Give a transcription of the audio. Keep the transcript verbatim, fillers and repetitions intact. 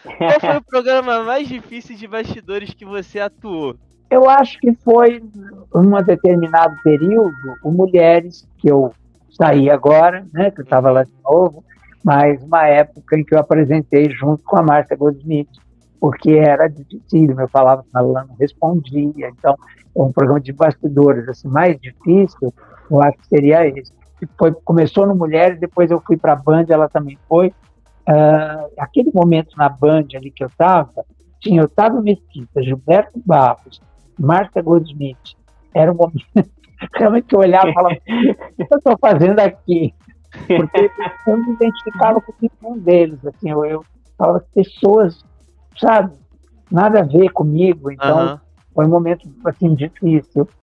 Qual foi o programa mais difícil de bastidores que você atuou? Eu acho que foi, em um determinado período, o Mulheres, que eu saí agora, né, que eu estava lá Uhum. de novo, mas uma época em que eu apresentei junto com a Márcia Goldsmith, porque era difícil, eu falava com ela, ela não respondia, então é um programa de bastidores assim, mais difícil, eu acho que seria esse. Foi, começou no Mulheres, depois eu fui para a Band, ela também foi. Uh, aquele momento na Band ali que eu estava, tinha Otávio Mesquita, Gilberto Barros, Márcia Goldsmith. Era um momento realmente que eu olhava e falava, o que eu estou fazendo aqui? Porque eu me identificava com nenhum deles, assim, eu, eu falava pessoas, sabe, nada a ver comigo, então Aham. foi um momento assim difícil.